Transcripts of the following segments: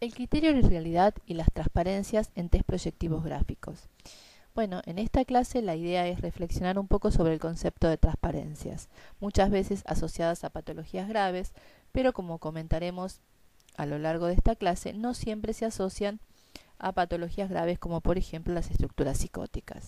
El criterio de realidad y las transparencias en test proyectivos gráficos. Bueno, en esta clase la idea es reflexionar un poco sobre el concepto de transparencias, muchas veces asociadas a patologías graves, pero como comentaremos a lo largo de esta clase, no siempre se asocian a patologías graves como por ejemplo las estructuras psicóticas.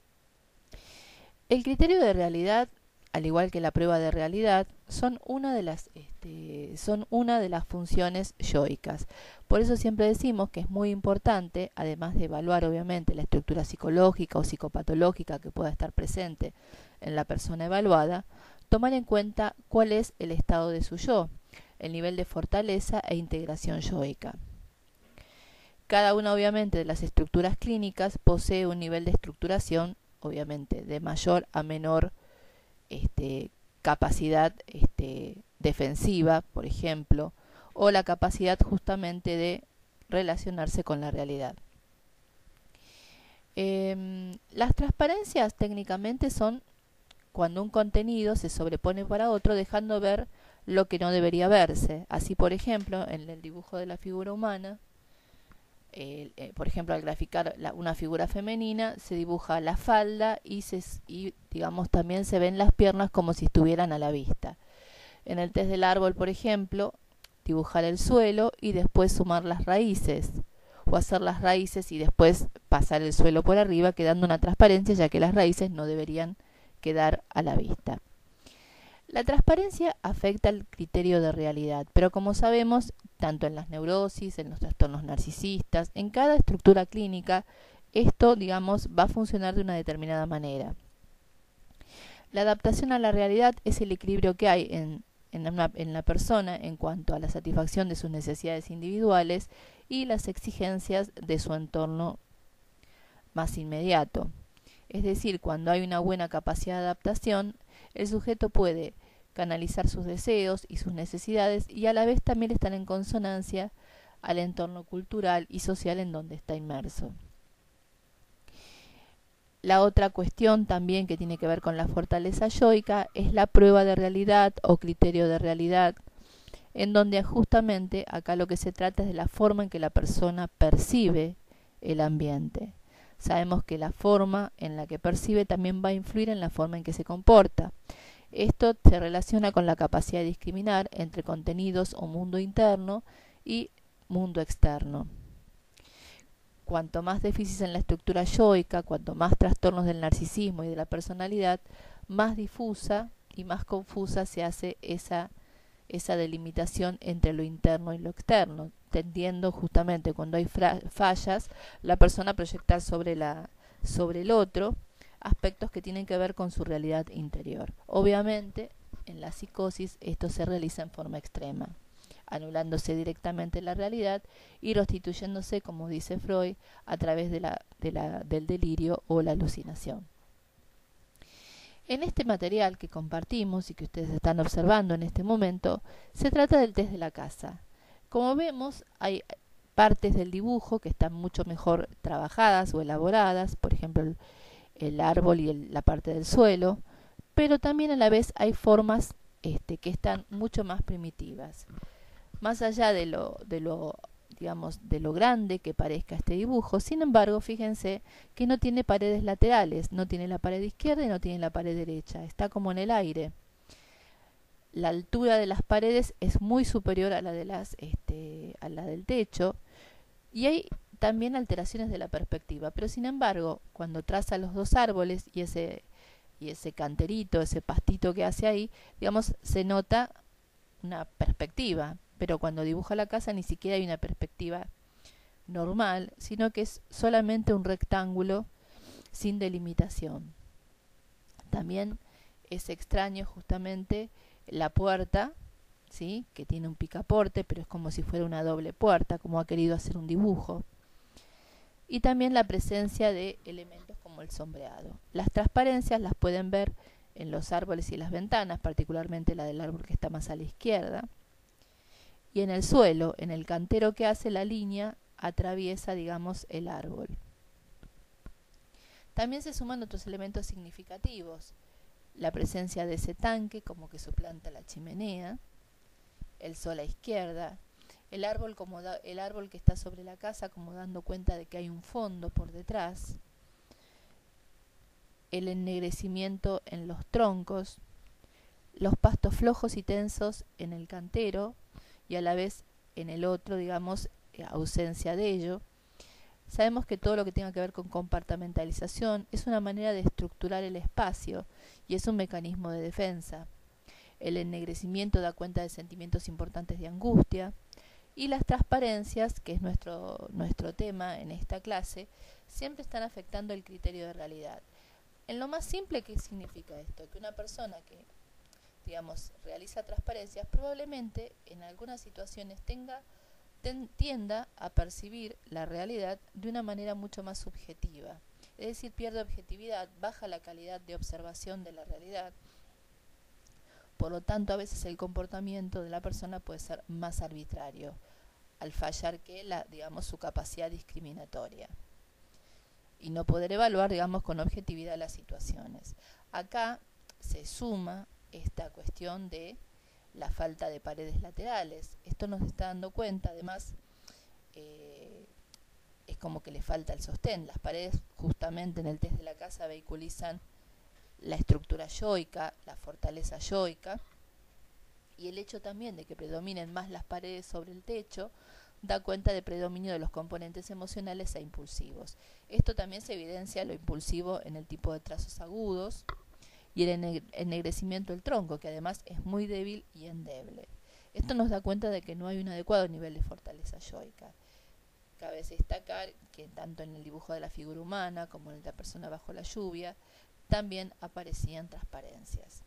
El criterio de realidad, al igual que la prueba de realidad, son una de las funciones yoicas. Por eso siempre decimos que es muy importante, además de evaluar obviamente la estructura psicológica o psicopatológica que pueda estar presente en la persona evaluada, tomar en cuenta cuál es el estado de su yo, el nivel de fortaleza e integración yoica. Cada una obviamente de las estructuras clínicas posee un nivel de estructuración, obviamente de mayor a menor capacidad defensiva, por ejemplo, o la capacidad justamente de relacionarse con la realidad. Las transparencias técnicamente son cuando un contenido se sobrepone para otro dejando ver lo que no debería verse. Así, por ejemplo, en el dibujo de la figura humana, por ejemplo, al graficar una figura femenina, se dibuja la falda y digamos también se ven las piernas como si estuvieran a la vista. En el test del árbol, por ejemplo, dibujar el suelo y después sumar las raíces, o hacer las raíces y después pasar el suelo por arriba, quedando una transparencia, ya que las raíces no deberían quedar a la vista. La transparencia afecta el criterio de realidad, pero como sabemos, tanto en las neurosis, en los trastornos narcisistas, en cada estructura clínica, esto, digamos, va a funcionar de una determinada manera. La adaptación a la realidad es el equilibrio que hay en la persona en cuanto a la satisfacción de sus necesidades individuales y las exigencias de su entorno más inmediato. Es decir, cuando hay una buena capacidad de adaptación, el sujeto puede canalizar sus deseos y sus necesidades y a la vez también están en consonancia al entorno cultural y social en donde está inmerso. La otra cuestión también que tiene que ver con la fortaleza yoica es la prueba de realidad o criterio de realidad, en donde justamente acá lo que se trata es de la forma en que la persona percibe el ambiente. Sabemos que la forma en la que percibe también va a influir en la forma en que se comporta. Esto se relaciona con la capacidad de discriminar entre contenidos o mundo interno y mundo externo. Cuanto más déficit en la estructura yoica, cuanto más trastornos del narcisismo y de la personalidad, más difusa y más confusa se hace esa delimitación entre lo interno y lo externo, tendiendo justamente cuando hay fallas, la persona a proyectar sobre el otro aspectos que tienen que ver con su realidad interior. Obviamente, en la psicosis esto se realiza en forma extrema, anulándose directamente la realidad y restituyéndose, como dice Freud, a través del delirio o la alucinación. En este material que compartimos y que ustedes están observando en este momento, se trata del test de la casa. Como vemos, hay partes del dibujo que están mucho mejor trabajadas o elaboradas, por ejemplo, el árbol y la parte del suelo, pero también a la vez hay formas que están mucho más primitivas. Más allá de lo grande que parezca este dibujo, sin embargo, fíjense que no tiene paredes laterales, no tiene la pared izquierda y no tiene la pared derecha, está como en el aire. La altura de las paredes es muy superior a la del techo y hay también alteraciones de la perspectiva, pero sin embargo, cuando traza los dos árboles y ese canterito, ese pastito que hace ahí, digamos, se nota una perspectiva, pero cuando dibuja la casa ni siquiera hay una perspectiva normal, sino que es solamente un rectángulo sin delimitación. También es extraño justamente la puerta, ¿sí?, que tiene un picaporte, pero es como si fuera una doble puerta, como ha querido hacer un dibujo. Y también la presencia de elementos como el sombreado. Las transparencias las pueden ver en los árboles y las ventanas, particularmente la del árbol que está más a la izquierda. Y en el suelo, en el cantero que hace la línea, atraviesa, digamos, el árbol. También se suman otros elementos significativos. La presencia de ese tanque, como que suplanta la chimenea, el sol a izquierda, el árbol que está sobre la casa, como dando cuenta de que hay un fondo por detrás, el ennegrecimiento en los troncos, los pastos flojos y tensos en el cantero y a la vez en el otro, digamos, ausencia de ello. Sabemos que todo lo que tenga que ver con compartimentalización es una manera de estructurar el espacio y es un mecanismo de defensa. El ennegrecimiento da cuenta de sentimientos importantes de angustia y las transparencias, que es nuestro tema en esta clase, siempre están afectando el criterio de realidad. En lo más simple, ¿qué significa esto? Que una persona que, digamos, realiza transparencias probablemente en algunas situaciones tienda a percibir la realidad de una manera mucho más subjetiva. Es decir, pierde objetividad, baja la calidad de observación de la realidad. Por lo tanto, a veces el comportamiento de la persona puede ser más arbitrario, al fallar digamos, su capacidad discriminatoria y no poder evaluar, digamos, con objetividad las situaciones. Acá se suma esta cuestión de la falta de paredes laterales. Esto nos está dando cuenta, además, es como que le falta el sostén. Las paredes, justamente en el test de la casa, vehiculizan la estructura yoica, la fortaleza yoica, y el hecho también de que predominen más las paredes sobre el techo da cuenta de predominio de los componentes emocionales e impulsivos. Esto también se evidencia lo impulsivo en el tipo de trazos agudos y el ennegrecimiento del tronco, que además es muy débil y endeble. Esto nos da cuenta de que no hay un adecuado nivel de fortaleza yoica. Cabe destacar que tanto en el dibujo de la figura humana como en el de la persona bajo la lluvia también aparecían transparencias.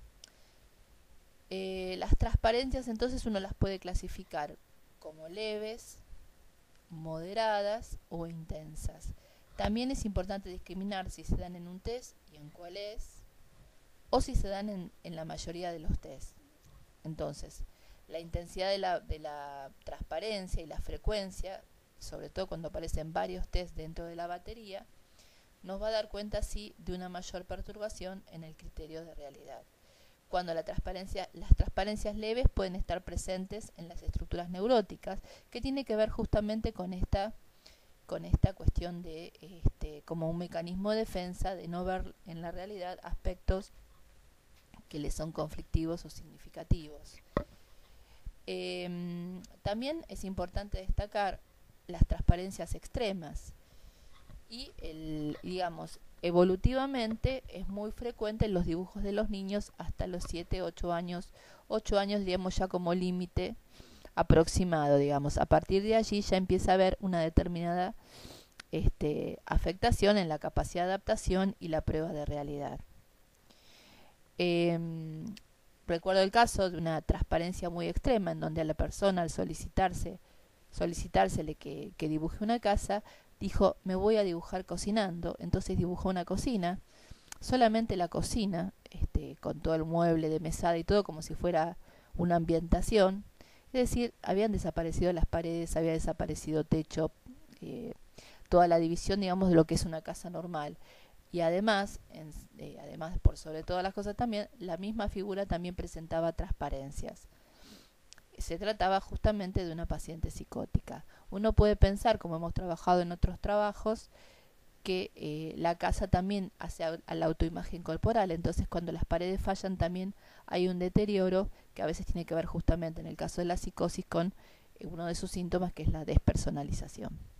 Las transparencias entonces uno las puede clasificar como leves, moderadas o intensas. También es importante discriminar si se dan en un test y en cuál es, o si se dan en la mayoría de los test. Entonces, la intensidad de la transparencia y la frecuencia, sobre todo cuando aparecen varios test dentro de la batería, nos va a dar cuenta sí de una mayor perturbación en el criterio de realidad. Cuando las transparencias leves pueden estar presentes en las estructuras neuróticas, que tiene que ver justamente con esta cuestión de como un mecanismo de defensa de no ver en la realidad aspectos que les son conflictivos o significativos. También es importante destacar las transparencias extremas y digamos, evolutivamente es muy frecuente en los dibujos de los niños hasta los 7, 8 años, digamos, ya como límite aproximado, digamos. A partir de allí ya empieza a haber una determinada afectación en la capacidad de adaptación y la prueba de realidad. Recuerdo el caso de una transparencia muy extrema en donde a la persona, al solicitársele que dibuje una casa, dijo: me voy a dibujar cocinando. Entonces dibujó una cocina, solamente la cocina, con todo el mueble de mesada y todo, como si fuera una ambientación. Es decir, habían desaparecido las paredes, había desaparecido techo, toda la división, digamos, de lo que es una casa normal. Y además, por sobre todas las cosas también, la misma figura también presentaba transparencias. Se trataba justamente de una paciente psicótica. Uno puede pensar, como hemos trabajado en otros trabajos, que la casa también hace a la autoimagen corporal. Entonces, cuando las paredes fallan, también hay un deterioro que a veces tiene que ver justamente, en el caso de la psicosis, con uno de sus síntomas, que es la despersonalización.